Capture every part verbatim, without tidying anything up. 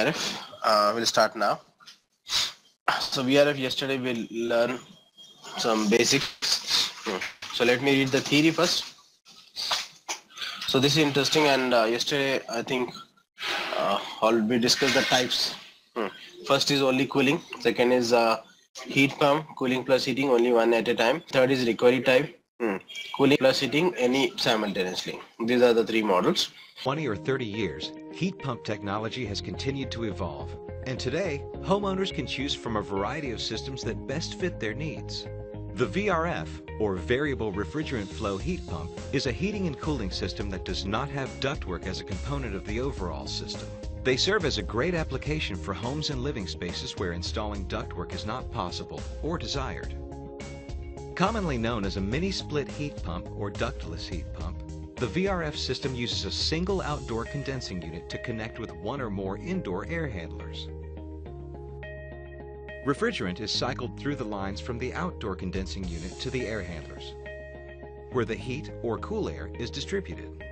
R F. Uh, we'll start now. So V R F, yesterday we'll learn some basics. So let me read the theory first. So this is interesting, and uh, yesterday I think uh, all we discussed the types. Hmm. First is only cooling. Second is uh, heat pump, cooling plus heating, only one at a time. Third is recovery type, hmm. cooling plus heating, any simultaneously. These are the three models. twenty or thirty years, heat pump technology has continued to evolve. And today, homeowners can choose from a variety of systems that best fit their needs. The V R F, or variable refrigerant flow heat pump, is a heating and cooling system that does not have ductwork as a component of the overall system. They serve as a great application for homes and living spaces where installing ductwork is not possible or desired. Commonly known as a mini-split heat pump or ductless heat pump, the V R F system uses a single outdoor condensing unit to connect with one or more indoor air handlers. Refrigerant is cycled through the lines from the outdoor condensing unit to the air handlers, where the heat or cool air is distributed.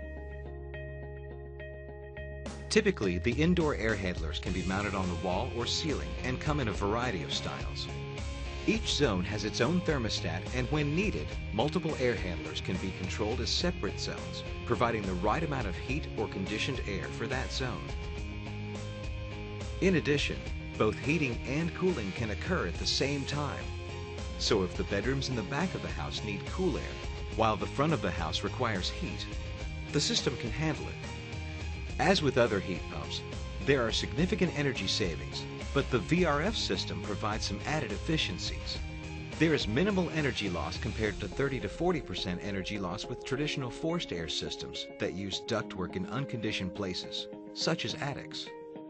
Typically, the indoor air handlers can be mounted on the wall or ceiling and come in a variety of styles. Each zone has its own thermostat, and when needed, multiple air handlers can be controlled as separate zones, providing the right amount of heat or conditioned air for that zone. In addition, both heating and cooling can occur at the same time. So if the bedrooms in the back of the house need cool air, while the front of the house requires heat, the system can handle it. As with other heat pumps, there are significant energy savings, but the V R F system provides some added efficiencies. There is minimal energy loss compared to thirty to forty percent energy loss with traditional forced air systems that use ductwork in unconditioned places, such as attics.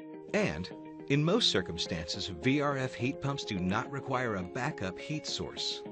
And in most circumstances, V R F heat pumps do not require a backup heat source.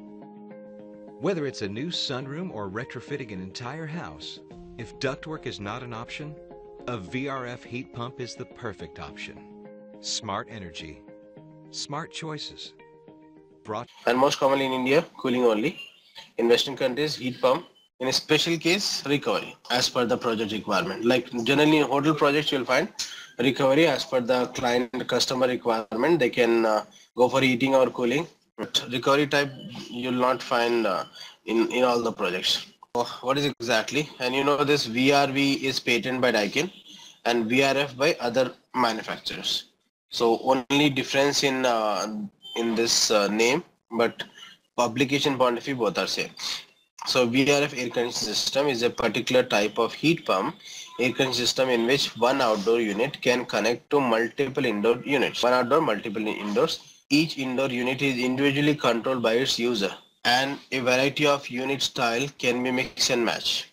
Whether it's a new sunroom or retrofitting an entire house, if ductwork is not an option, a V R F heat pump is the perfect option. Smart energy, smart choices. Brought And most commonly in India, cooling only. In Western countries, heat pump. In a special case, recovery as per the project requirement. Like generally in hotel projects, you'll find recovery as per the client customer requirement. They can uh, go for heating or cooling. But recovery type, you'll not find uh, in, in all the projects. So what is exactly? And you know this V R V is patented by Daikin and V R F by other manufacturers. So only difference in uh, in this uh, name, but publication point of view both are same. So V R F air conditioning system is a particular type of heat pump air conditioning system in which one outdoor unit can connect to multiple indoor units. One outdoor, multiple indoors. Each indoor unit is individually controlled by its user, and a variety of unit style can be mix and match.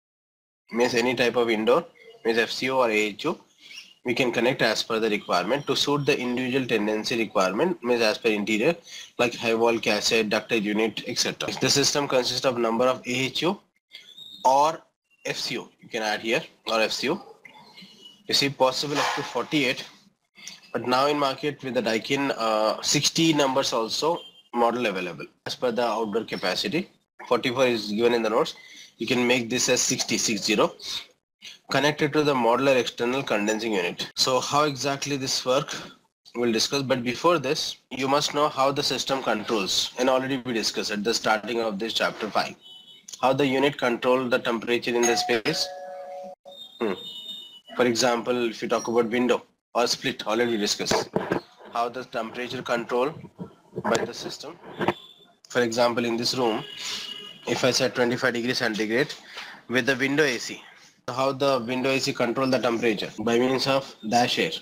Means any type of indoor, means F C O or A H O, we can connect as per the requirement to suit the individual tendency requirement, means as per interior, like high wall cassette, ducted unit, et cetera. The system consists of number of A H O or F C O, you can add here, or F C O. You see possible up to forty-eight, but now in market with the Daikin uh, sixty numbers also model available as per the outdoor capacity. forty-four is given in the notes. You can make this as sixty, sixty. Connected to the modular external condensing unit. So how exactly this work we'll discuss, but before this you must know how the system controls, and already we discussed at the starting of this chapter five how the unit control the temperature in the space. Hmm. For example, if you talk about window or split, already we discussed how the temperature control by the system. For example, in this room, if I set twenty-five degrees centigrade with the window A C, how the window A C control the temperature? By means of dash air.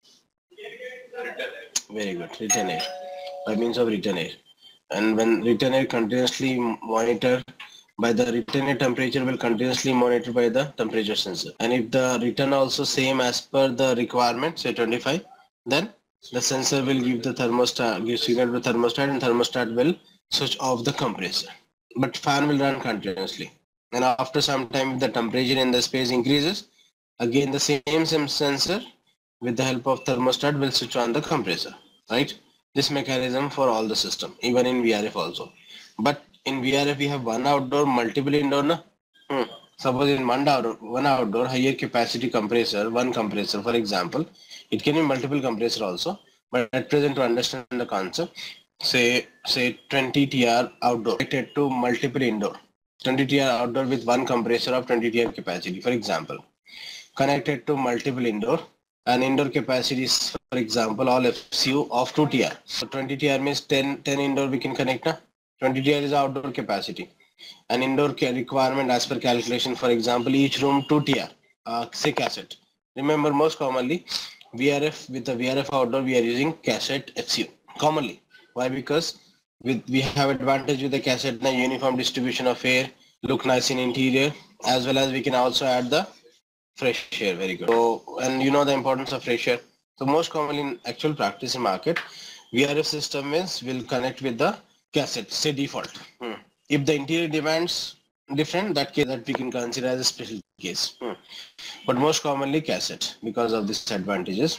Very good, return air. By means of return air. And when return air continuously monitor by the return air, temperature will continuously monitor by the temperature sensor. And if the return also same as per the requirement, say twenty-five, then the sensor will give the thermostat, give signal to the thermostat, and thermostat will switch off the compressor. But fan will run continuously. And after some time, if the temperature in the space increases, again the same, same sensor with the help of thermostat will switch on the compressor, right? This mechanism for all the system, even in V R F also. But in V R F we have one outdoor, multiple indoor, na? Hmm. Suppose in one outdoor, one outdoor higher capacity compressor, one compressor, for example, it can be multiple compressor also, but at present to understand the concept, say say twenty T R outdoor connected to multiple indoor, twenty T R outdoor with one compressor of twenty T R capacity, for example, connected to multiple indoor, and indoor capacity is, for example, all F C U of two T R. So twenty T R means ten, ten indoor we can connect. Na? twenty T R is outdoor capacity. An indoor requirement as per calculation, for example, each room two T R, uh, say cassette. Remember, most commonly V R F, with the V R F outdoor we are using cassette F C U commonly. Why? Because with we have advantage with the cassette, na uniform distribution of air, look nice in interior, as well as we can also add the fresh air. Very good. So, and you know the importance of fresh air. So most commonly in actual practice in market, V R F system is will connect with the cassette, say default. Hmm. If the interior demands different, that case that we can consider as a special case. Hmm. But most commonly cassette because of these advantages.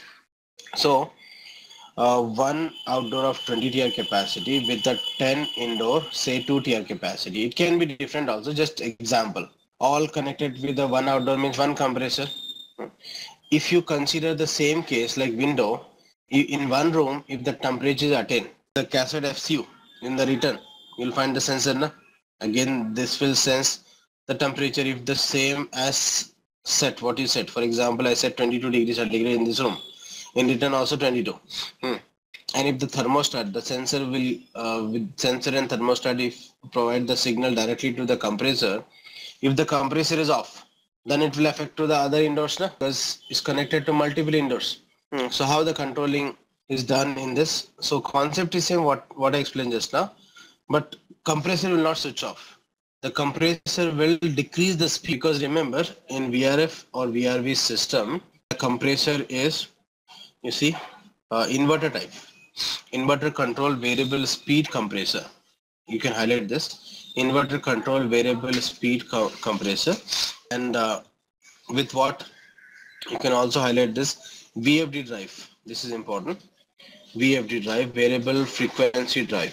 So uh, one outdoor of twenty T R capacity with the ten indoor, say two T R capacity. It can be different also, just example. All connected with the one outdoor means one compressor. Hmm. If you consider the same case like window, in one room, if the temperature is at ten, the cassette F C U in the return, you'll find the sensor. Na? Again, this will sense the temperature if the same as set, what you set. For example, I set twenty-two degrees centigrade in this room. In return also twenty-two. Hmm. And if the thermostat, the sensor will, uh, with sensor and thermostat, if provide the signal directly to the compressor, if the compressor is off, then it will affect to the other indoors, na? Because it's connected to multiple indoors. Hmm. So how the controlling is done in this? So concept is same what, what I explained just now, but compressor will not switch off. The compressor will decrease the speed, because remember in V R F or V R V system, the compressor is, you see, uh, inverter type. Inverter control variable speed compressor. You can highlight this. Inverter control variable speed co compressor. And uh, with what? You can also highlight this V F D drive. This is important. V F D drive, variable frequency drive.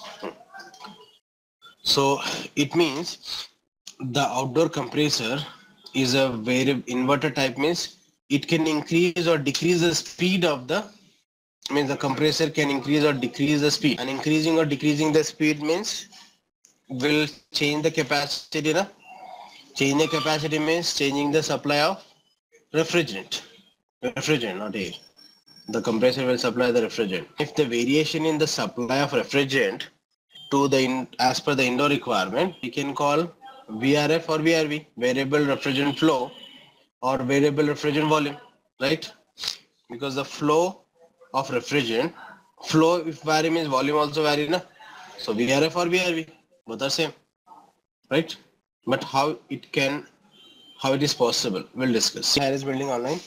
So it means the outdoor compressor is a variable inverter type, means it can increase or decrease the speed of the, means the compressor can increase or decrease the speed, and increasing or decreasing the speed means will change the capacity. Na? Change the capacity means changing the supply of refrigerant. Refrigerant, not air. The compressor will supply the refrigerant. If the variation in the supply of refrigerant to the in, as per the indoor requirement, we can call V R F or V R V, variable refrigerant flow or variable refrigerant volume, right? Because the flow of refrigerant, flow if vary means volume also vary, na? So V R F or V R V, both are same, right? But how it can, how it is possible, we'll discuss. Harris building online.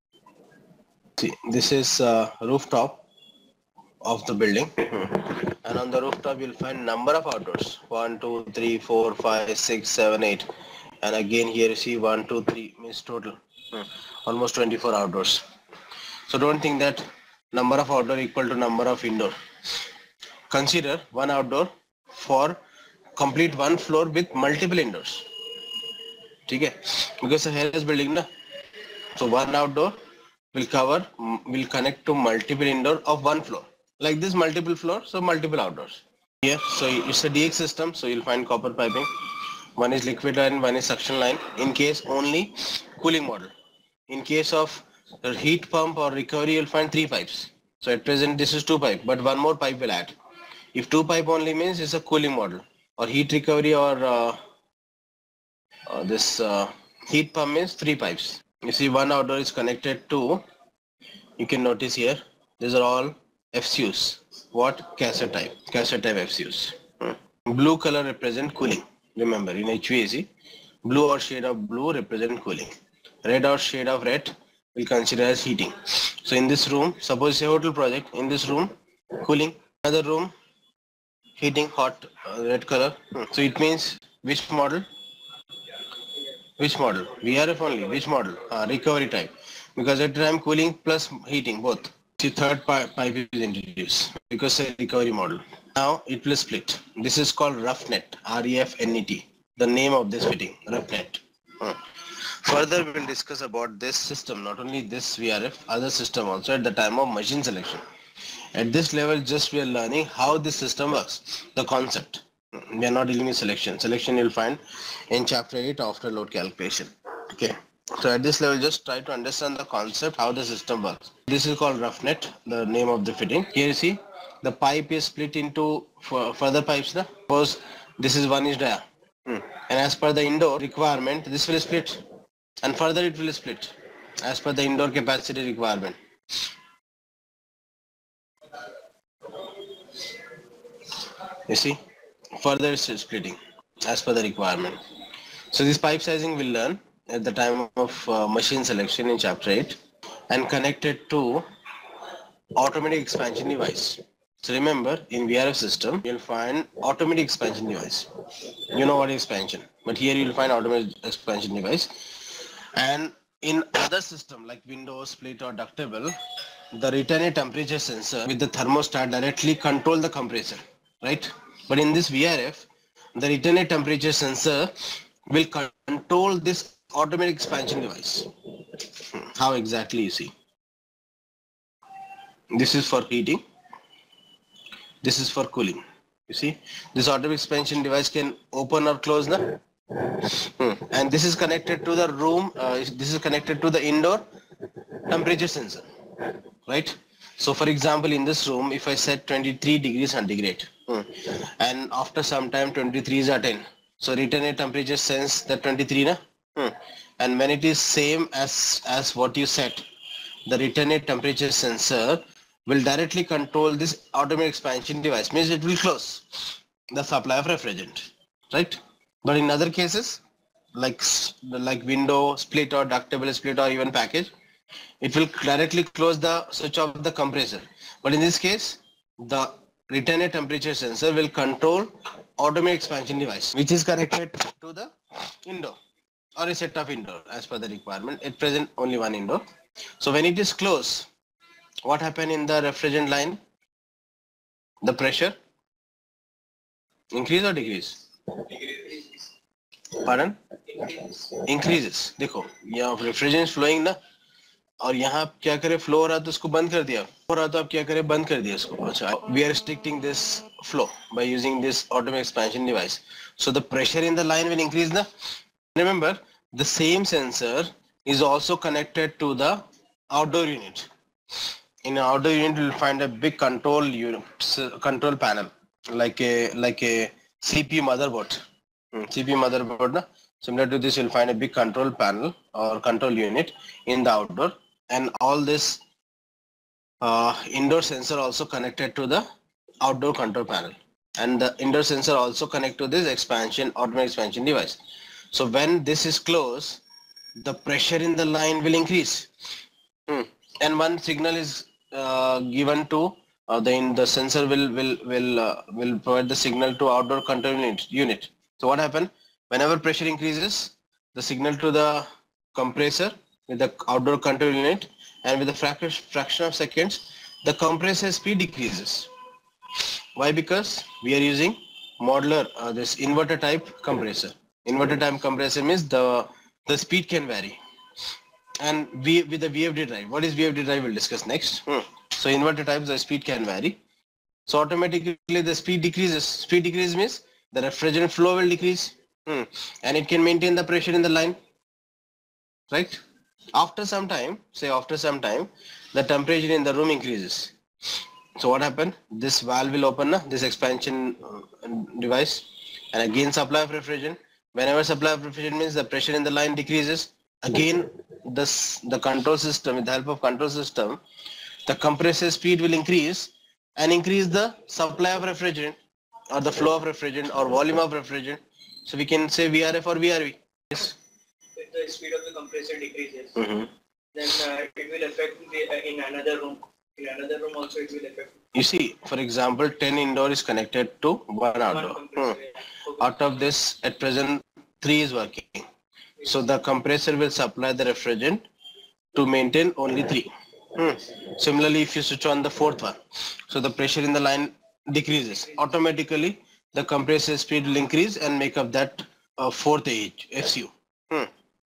See, this is uh, rooftop of the building, and on the rooftop you'll find number of outdoors, one, two, three, four, five, six, seven, eight, and again here you see one, two, three means total hmm. almost twenty-four outdoors. So don't think that number of outdoor equal to number of indoor. Consider one outdoor for complete one floor with multiple indoors. Okay? Because the Harris building, na? So one outdoor will cover, will connect to multiple indoor of one floor. Like this multiple floor, so multiple outdoors. Here, so it's a D X system, so you'll find copper piping. One is liquid line, one is suction line. In case only cooling model. In case of heat pump or recovery, you'll find three pipes. So at present this is two pipe, but one more pipe will add. If two pipe only means it's a cooling model, or heat recovery or uh, uh, this uh, heat pump means three pipes. You see one outdoor is connected to, you can notice here, these are all F C Us. What? Cassette type, cassette type F C Us. Hmm. Blue color represent cooling. Remember in H V A C, blue or shade of blue represent cooling. Red or shade of red will consider as heating. So in this room, suppose a hotel project, in this room, cooling, another room, heating, hot, uh, red color. Hmm. So it means which model? Which model? V R F only. Which model? Uh, recovery type. Because at the time cooling plus heating both. The third pipe is introduced because it's a recovery model. Now it will split. This is called rough net. R E F N E T. The name of this fitting, rough net. Hmm. Further, we will discuss about this system, not only this V R F, other system also at the time of machine selection. At this level, just we are learning how this system works, the concept. We are not dealing with selection. Selection you'll find in chapter eight after load calculation. Okay. So at this level, just try to understand the concept, how the system works. This is called rough net, the name of the fitting. Here you see, the pipe is split into further pipes. Na? Suppose this is one inch dia. Hmm. And as per the indoor requirement, this will split. And further it will split as per the indoor capacity requirement. You see, further it's splitting as per the requirement. So this pipe sizing we'll learn at the time of uh, machine selection in chapter eight and connected to automatic expansion device. So remember, in V R F system, you'll find automatic expansion device. You know what is expansion, but here you'll find automatic expansion device. And in other system like window, split or ductable, the return temperature sensor with the thermostat directly control the compressor, right? But in this V R F, the return temperature sensor will control this automatic expansion device. How exactly you see? This is for heating. This is for cooling. You see, this automatic expansion device can open or close the. Hmm. And this is connected to the room. Uh, this is connected to the indoor temperature sensor, right? So, for example, in this room, if I set twenty-three degrees centigrade, hmm, and after some time twenty-three is attained, so return temperature sense the twenty-three, na? Hmm. And when it is same as as what you set, the return temperature sensor will directly control this automatic expansion device. Means it will close the supply of refrigerant, right? But in other cases, like like window, split or ductable split or even package, it will directly close the switch of the compressor. But in this case, the return temperature sensor will control automatic expansion device, which is connected to the indoor or a set of indoor as per the requirement. At present, only one indoor. So when it is closed, what happened in the refrigerant line? The pressure increase or decrease? Pardon? Increases. देखो यहाँ refrigerant flowing ना, और यहाँ आप क्या करें, flow हो रहा तो उसको बंद कर दिया, हो रहा तो आप क्या करें, बंद कर दिया इसको. अच्छा, we are restricting this flow by using this automatic expansion device. So the pressure in the line will increase. Na? Remember, the same sensor is also connected to the outdoor unit. In an outdoor unit, you will find a big control unit, control panel, like a like a C P U motherboard. Hmm, C P U motherboard, na? Similar to this, you'll find a big control panel or control unit in the outdoor, and all this uh, indoor sensor also connected to the outdoor control panel, and the indoor sensor also connect to this expansion automatic expansion device. So when this is closed, the pressure in the line will increase, hmm. and one signal is uh, given to uh, the in the sensor will will will uh, will provide the signal to outdoor control unit. unit. So what happened? Whenever pressure increases, the signal to the compressor with the outdoor control unit, and with the fraction fraction of seconds, the compressor speed decreases. Why? Because we are using modular uh, this inverter type compressor. Inverter type compressor means the the speed can vary. And we with the V F D drive. What is V F D drive? We'll discuss next. Hmm. So inverter types, the speed can vary. So automatically the speed decreases. Speed decrease means the refrigerant flow will decrease, hmm. and it can maintain the pressure in the line, right? After some time, say after some time, the temperature in the room increases. So what happened? This valve will open, na, this expansion uh, device, and again supply of refrigerant. Whenever supply of refrigerant means the pressure in the line decreases, again this the control system, with the help of control system, the compressor speed will increase and increase the supply of refrigerant or the flow of refrigerant or volume of refrigerant. So we can say V R F or V R V. Yes. If the speed of the compressor decreases, Mm-hmm. then uh, it will affect the, uh, in another room. In another room also it will affect. You see, for example, ten indoor is connected to one outdoor. One Hmm. compressor, yeah. Okay. Out of this, at present, three is working. So the compressor will supply the refrigerant to maintain only three. Hmm. Similarly, if you switch on the fourth one, so the pressure in the line decreases. Automatically, the compressor speed will increase and make up that uh, fourth age F C U. Hmm.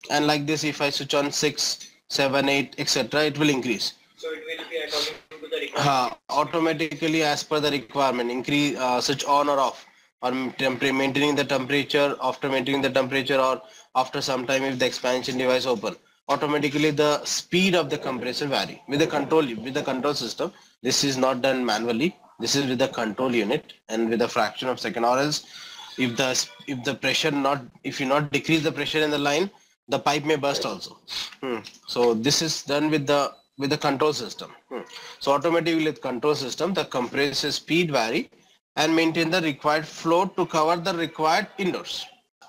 And like this, if I switch on six, seven, eight, et cetera, it will increase. So it will be according to the requirement. Uh, automatically as per the requirement, increase, uh, switch on or off, or maintaining the temperature, after maintaining the temperature, or after some time if the expansion device open. Automatically the speed of the compressor vary with the control with the control system. This is not done manually. This is with the control unit and with a fraction of second, or else if the if the pressure not if you not decrease the pressure in the line, the pipe may burst also. Hmm. So this is done with the with the control system. Hmm. So automatically with control system, the compressor speed vary and maintain the required flow to cover the required indoors.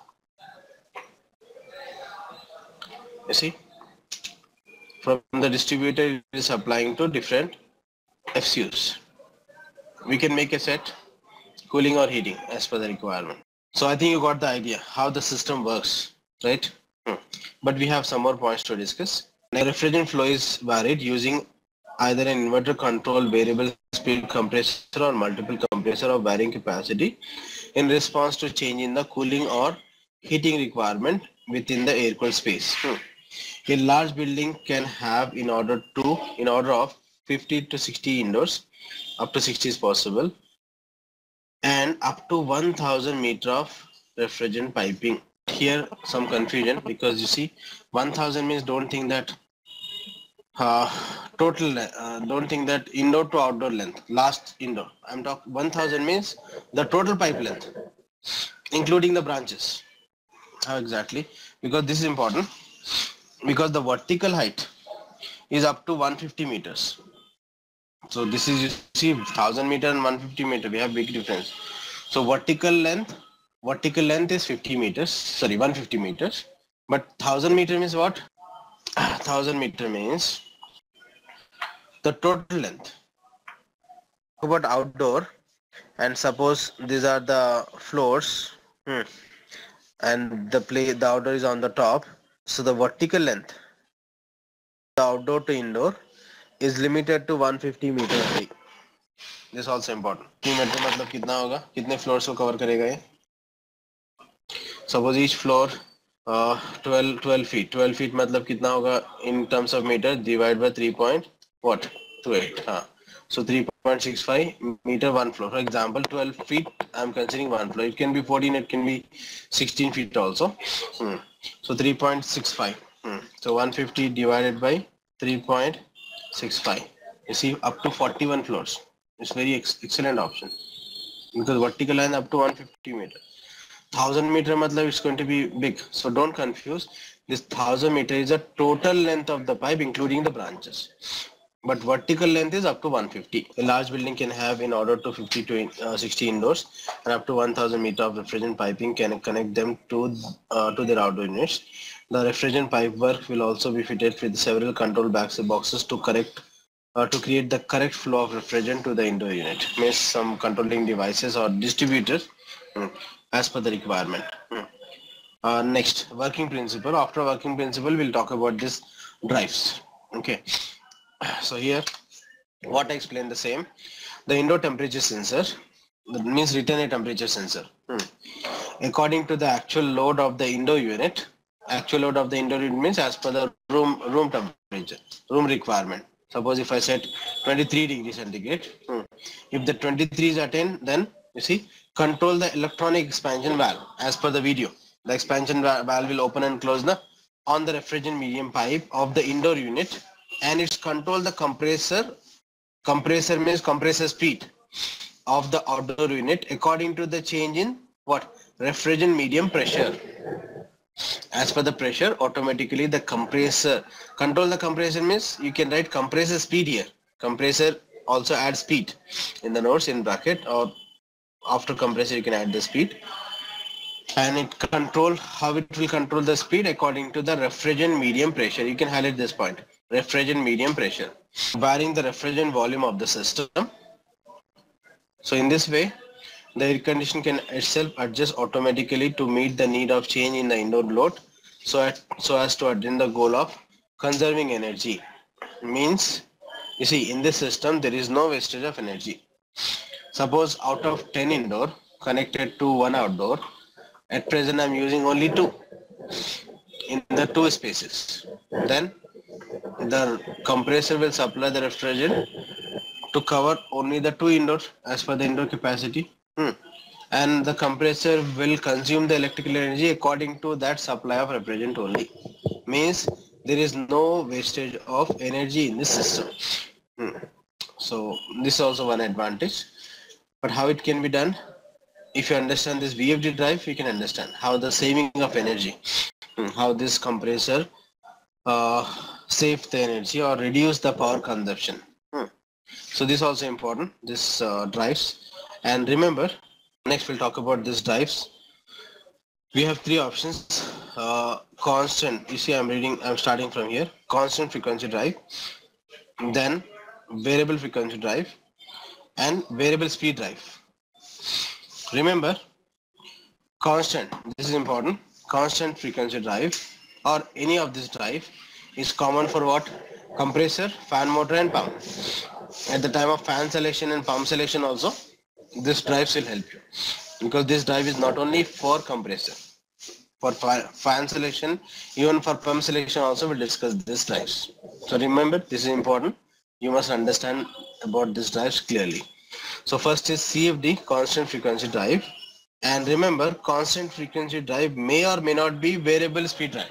You see, from the distributor it is applying to different F C Us. We can make a set cooling or heating as per the requirement. So I think you got the idea how the system works, right? Hmm. But we have some more points to discuss. The refrigerant flow is varied using either an inverter control variable speed compressor or multiple compressor of varying capacity in response to change in the cooling or heating requirement within the air-cooled space. Hmm. A large building can have in order to in order of fifty to sixty indoors, up to sixty is possible, and up to one thousand meter of refrigerant piping. Here some confusion, because you see one thousand means don't think that uh, total uh, don't think that indoor to outdoor length, last indoor. I'm talking one thousand means the total pipe length including the branches. How exactly? Because this is important, because the vertical height is up to one hundred fifty meters. So this is, you see, one thousand meter and one hundred fifty meter, we have big difference. So vertical length, vertical length is fifty meters, sorry, one hundred fifty meters, but one thousand meter means what? one thousand meter means the total length. How about outdoor? And suppose these are the floors, hmm, and the play the outdoor is on the top. So the vertical length, the outdoor to indoor, is limited to one hundred fifty meter only. This is also important. three meter मतलब कितना होगा? कितने floors को cover करेगा ये? Suppose each floor uh, twelve twelve feet. twelve feet मतलब कितना होगा in terms of meter? Divide by three point what? two eight. हाँ. So three point six five meter one floor. For example, twelve feet I am considering one floor. It can be fourteen, it can be sixteen feet also. Hmm. So three point six five. Hmm. So one hundred fifty divided by three point six five. You see, up to forty-one floors. It's very ex excellent option, because vertical line up to one hundred fifty meter. one thousand meter matlab it's going to be big. So don't confuse. This one thousand meter is the total length of the pipe including the branches. But vertical length is up to one hundred fifty. A large building can have in order to fifty to uh, sixty indoors, and up to one thousand meter of refrigerant piping can connect them to uh, to their outdoor units. The refrigerant pipe work will also be fitted with several control boxes to correct uh, to create the correct flow of refrigerant to the indoor unit. Means some controlling devices or distributors hmm, as per the requirement. Hmm. Uh, next, working principle. After working principle, we'll talk about this drives. Okay. So here, what I explained the same. The indoor temperature sensor, that means written a temperature sensor. Hmm. According to the actual load of the indoor unit, actual load of the indoor unit means as per the room room temperature, room requirement. Suppose if I set twenty-three degrees centigrade, hmm. if the twenty-three is attained, then you see, control the electronic expansion valve as per the video. The expansion valve will open and close the on the refrigerant medium pipe of the indoor unit, and it's control the compressor. Compressor means compressor speed of the outdoor unit according to the change in what? Refrigerant medium pressure. As per the pressure, automatically the compressor control the compressor means you can write compressor speed here. Compressor also adds speed in the notes in bracket, or after compressor you can add the speed, and it control how it will control the speed according to the refrigerant medium pressure. You can highlight this point, refrigerant medium pressure, varying the refrigerant volume of the system. So in this way, the air conditioner can itself adjust automatically to meet the need of change in the indoor load, so at, so as to attain the goal of conserving energy. Means, you see, in this system there is no wastage of energy. Suppose out of ten indoor connected to one outdoor, at present I am using only two. in the two spaces. Then the compressor will supply the refrigerant to cover only the two indoors as per the indoor capacity. Hmm. And the compressor will consume the electrical energy according to that supply of refrigerant only. Means there is no wastage of energy in the system. Hmm. So this is also one advantage. But how it can be done? If you understand this V F D drive, you can understand how the saving of energy, hmm, how this compressor uh, save the energy or reduce the power consumption. Hmm. So this is also important, this uh, drives. And remember, next we'll talk about these drives. We have three options. Uh, constant, you see I'm reading, I'm starting from here. Constant frequency drive, then variable frequency drive, and variable speed drive. Remember, constant, this is important, constant frequency drive or any of this drive is common for what? Compressor, fan motor and pump. At the time of fan selection and pump selection also, this drives will help you, because this drive is not only for compressor, for fan selection, even for pump selection also we'll discuss this drives. So remember, this is important, you must understand about this drives clearly. So first is C F D, constant frequency drive, and remember, constant frequency drive may or may not be variable speed drive.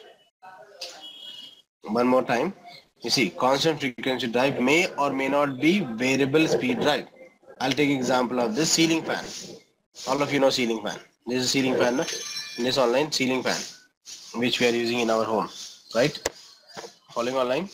One more time, you see, constant frequency drive may or may not be variable speed drive. I'll take example of this ceiling fan. All of you know ceiling fan. This is ceiling fan, no? This online ceiling fan, which we are using in our home, right? Following online.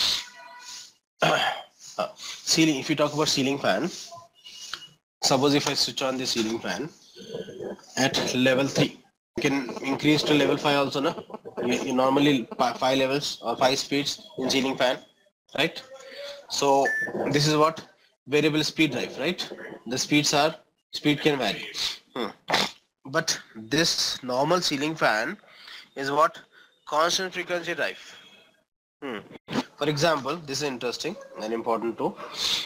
uh, ceiling. If you talk about ceiling fan, suppose if I switch on the ceiling fan at level three, you can increase to level five also, no? You, you normally five levels or five speeds in ceiling fan, right? So this is what variable speed drive, right? The speeds are, speed can vary. Hmm. But this normal ceiling fan is what? Constant frequency drive. Hmm. For example, this is interesting and important too.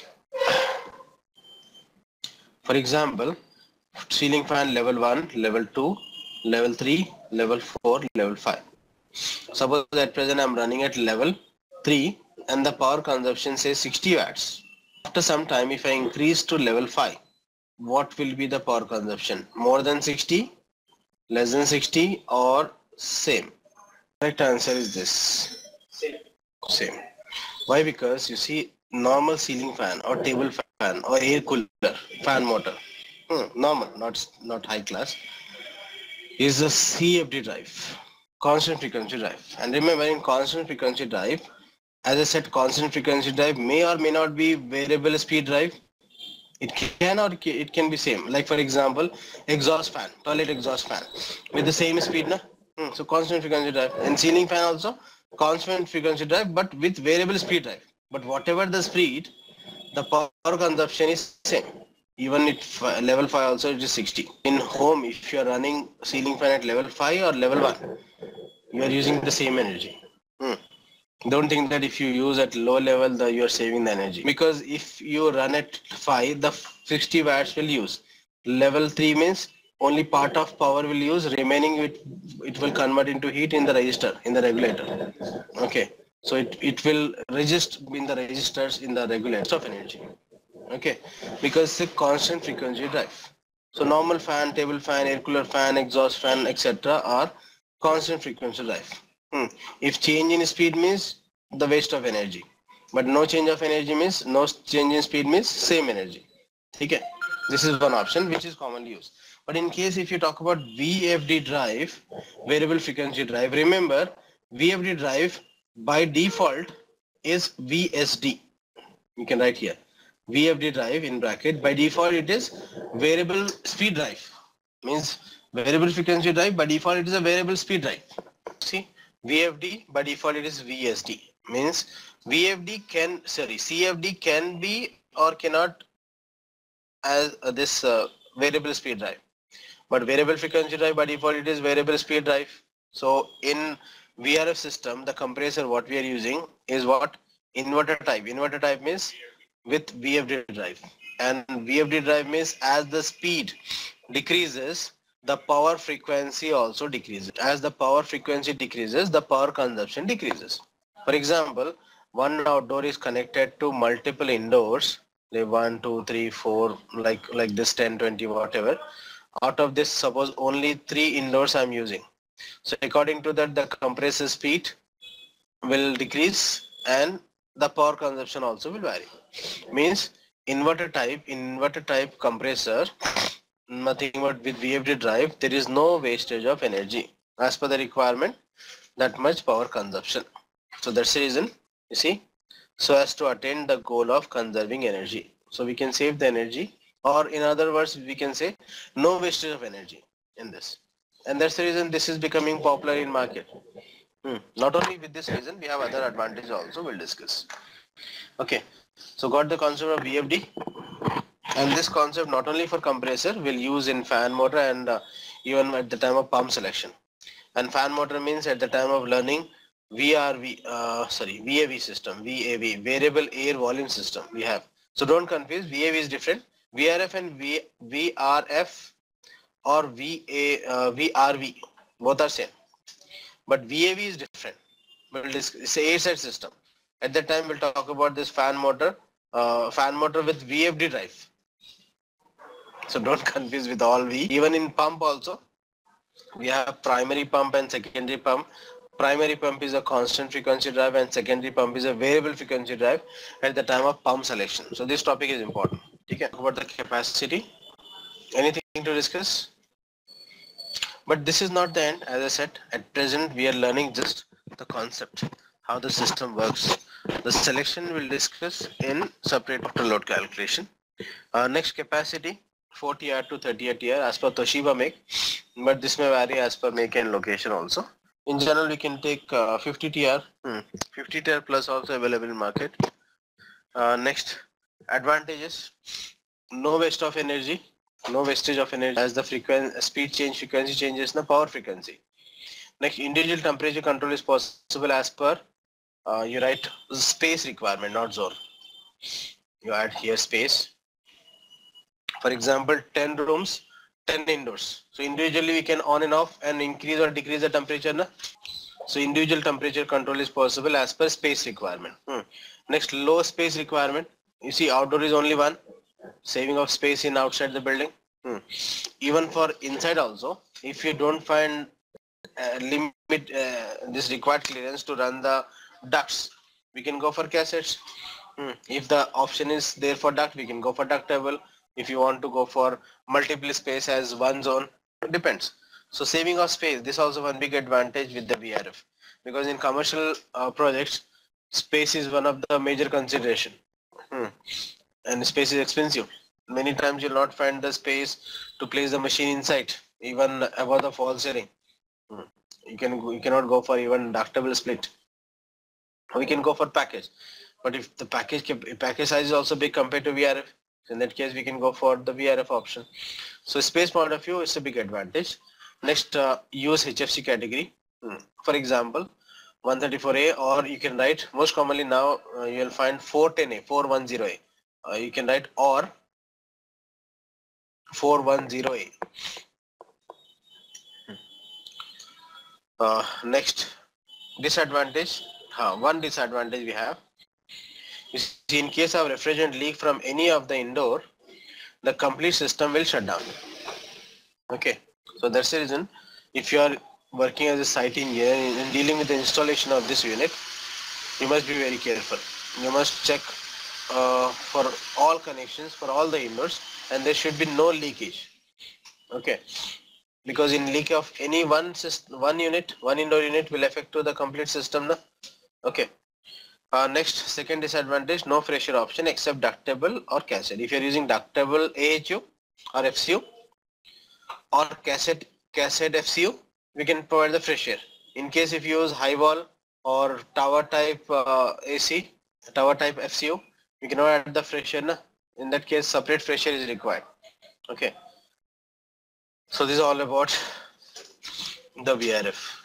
For example, ceiling fan level one, level two, level three, level four, level five. Suppose at present I am running at level three and the power consumption says sixty watts. After some time, if I increase to level five, what will be the power consumption? More than sixty, less than sixty, or same? Correct answer is this. Same. Same. Why? Because you see, normal ceiling fan or table fan or air cooler fan motor, hmm, normal, not not high class, is a C F D drive, constant frequency drive. And remember, in constant frequency drive, as I said, constant frequency drive may or may not be variable speed drive. It can or it can be same. Like for example, exhaust fan, toilet exhaust fan with the same speed, na? Hmm, so constant frequency drive. And ceiling fan also constant frequency drive, but with variable speed drive. But whatever the speed, the power consumption is same. Even at level five also it is sixty. In home, if you are running ceiling fan at level five or level one, you are using the same energy. Hmm. Don't think that if you use at low level, the you are saving the energy. Because if you run at five, the sixty watts will use. Level three means only part of power will use, remaining it, it will convert into heat in the resistor, in the regulator. Okay. So it, it will register in the registers in the regulators of energy. Okay. Because it's a constant frequency drive. So normal fan, table fan, air cooler fan, exhaust fan, et cetera are constant frequency drive. Hmm. If change in speed means the waste of energy, but no change of energy means no change in speed means same energy. Okay, this is one option which is commonly used. But in case if you talk about V F D drive, variable frequency drive, remember V F D drive by default is V S D. You can write here V F D drive in bracket. By default it is variable speed drive. Means variable frequency drive, by default it is a variable speed drive. See, V F D by default it is V S D. Means V F D can, sorry, C F D can be or cannot as uh, this uh, variable speed drive. But variable frequency drive by default it is variable speed drive. So in V R F system, the compressor what we are using is what? Inverter type. Inverter type means with V F D drive. And V F D drive means as the speed decreases, the power frequency also decreases. As the power frequency decreases, the power consumption decreases. For example, one outdoor is connected to multiple indoors, like one, two, three, four, like like this ten, twenty, whatever. Out of this, suppose only three indoors I'm using. So according to that, the compressor speed will decrease and the power consumption also will vary. Means inverter type, inverter type compressor, nothing but with V F D drive, there is no wastage of energy. As per the requirement, that much power consumption. So that's the reason, you see, so as to attain the goal of conserving energy. So we can save the energy, or in other words, we can say no wastage of energy in this. And that's the reason this is becoming popular in market. Hmm. Not only with this reason, we have other advantages also we'll discuss. Okay, so got the concept of V F D, and this concept not only for compressor, we'll use in fan motor and uh, even at the time of pump selection. And fan motor means at the time of learning V R V, uh, sorry, V A V system, V A V, variable air volume system we have. So don't confuse, V A V is different. V R F and v, VRF or V A, uh, V R V, both are same. But V A V is different. We'll it's a air-side system. At that time, we'll talk about this fan motor, uh, fan motor with V F D drive. So don't confuse with all V. Even in pump also, we have primary pump and secondary pump. Primary pump is a constant frequency drive and secondary pump is a variable frequency drive at the time of pump selection. So this topic is important. Okay, talk about the capacity. Anything to discuss? But this is not the end. As I said, at present we are learning just the concept, how the system works. The selection we'll discuss in separate after load calculation. Uh, next, capacity forty R to thirty R T R as per Toshiba make, but this may vary as per make and location also. In general, we can take uh, fifty T R, hmm, fifty T R plus also available in market. Uh, next, advantages: no waste of energy, no wastage of energy as the frequency, speed change, frequency changes, the power frequency. Next, individual temperature control is possible as per uh, you write space requirement, not zone. You add here space. For example, ten rooms, ten indoors. So individually we can on and off and increase or decrease the temperature. Na? So individual temperature control is possible as per space requirement. Hmm. Next, low space requirement. You see outdoor is only one. Saving of space in outside the building. Hmm. Even for inside also, if you don't find uh, limit uh, this required clearance to run the ducts, we can go for cassettes. Hmm. If the option is there for duct, we can go for ductable. If you want to go for multiple space as one zone, it depends. So saving of space, this is also one big advantage with the V R F, because in commercial uh, projects, space is one of the major consideration. Hmm. And space is expensive. Many times you'll not find the space to place the machine inside, even above the false ceiling. Hmm. You can you cannot go for even ductable split. We can go for package, but if the package package size is also big compared to V R F, in that case we can go for the V R F option. So space point of view is a big advantage. Next, uh, use H F C category. Hmm. For example, one thirty-four A, or you can write most commonly now uh, you will find four ten A, four ten A. Uh, you can write or four ten A. Uh, next, disadvantage. Uh, one disadvantage we have is in case of refrigerant leak from any of the indoor, the complete system will shut down. Okay, so that's the reason if you are working as a site engineer and dealing with the installation of this unit, you must be very careful. You must check uh, for all connections for all the indoors, and there should be no leakage. Okay, because in leak of any one system, one unit, one indoor unit will affect to the complete system. Na? Okay. Uh, next, second disadvantage, no fresh air option except ductable or cassette. If you are using ductable A H U or F C U or cassette cassette F C U, we can provide the fresh air. In case if you use high wall or tower type uh, A C, tower type F C U, you cannot add the fresh air. Na? In that case, separate fresh air is required. Okay. So this is all about the V R F.